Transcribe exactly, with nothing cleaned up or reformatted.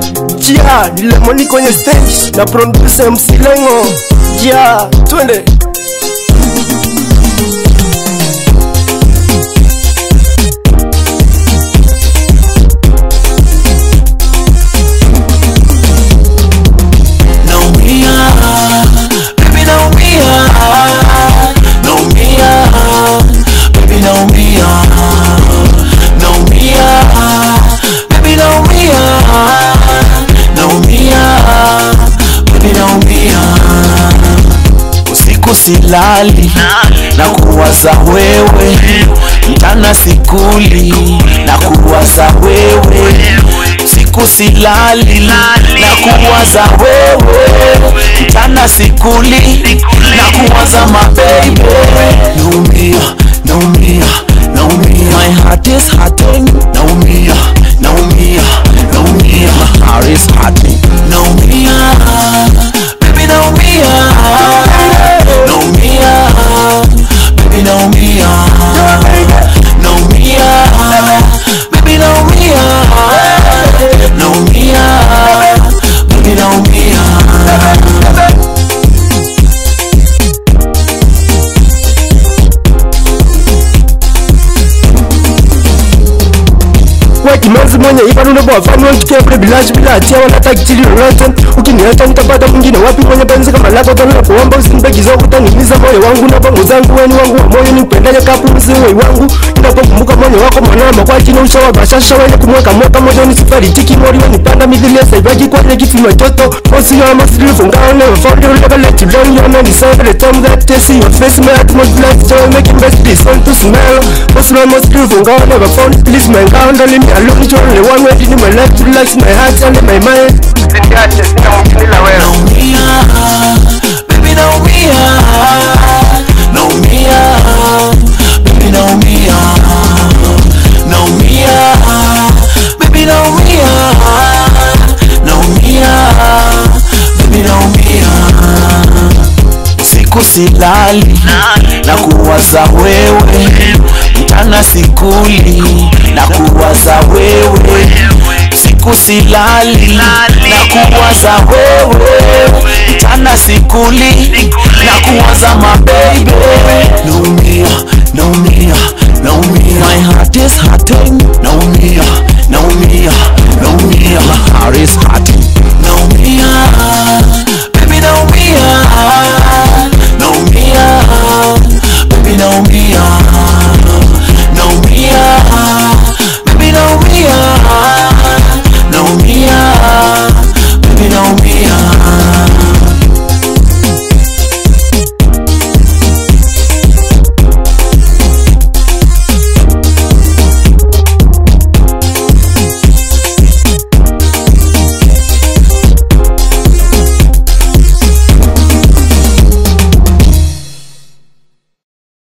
Jia, ni Lemoni kwenye stage na producer M C Lengo. Jia, twende. Silali na kuwaza wewe, mchana sikuli na kuwaza wewe, siku silali na kuwaza wewe, mchana sikuli na kuwaza my baby. Naumia, naumia, naumia, my heart is hurting. Naumia, naumia, naumia, my heart is hurting. Naumia, baby naumia. Naumia, baby naumia, naumia, baby naumia, naumia, baby naumia. Wakimanzi mwenye ipanu nebo wafani wakikebule bilaji bila hatia wala takitili lolote. Ukiniacha nitapata mwingine wapi mwenye penzi kama lako tono na kuomba usinibekizo kutanimiza moyo wangu na bongo zangu weni wangu wa moyo ni upendaje kapulizi wei wangu. Ninapokumbuka moyo wako mwanama kwa chini ushawa bashasha wenye kumweka mwaka moja ni sifari tiki mori wani panda midhili ya saibaji kwa nye kiti matoto. Mosi ya masili fungao never found you never let you down. You know decide the time that they see your face. My heart must like joy making best this one to smell. Mosi ya masili fungao never found you please man count leave me alone. You're only one way in my life to relax my heart and my mind. Naumia, baby naumia, naumia, baby naumia, naumia, baby naumia, naumia, baby naumia. Siku silali na kuwaza wewe, mchana sikuli na kuwaza wewe, siku silali na kuwaza wewe, mchana sikuli na kuwaza my baby. Naumia, naumia, naumia, my heart is hurting. Naumia, naumia, naumia,